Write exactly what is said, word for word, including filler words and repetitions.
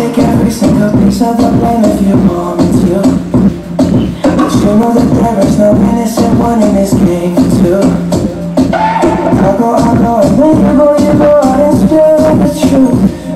take every single piece of the blame if you want me to. But you know that there is no innocent one in this game too. I'll go, I'll go, and when you go, you go out and spill the truth.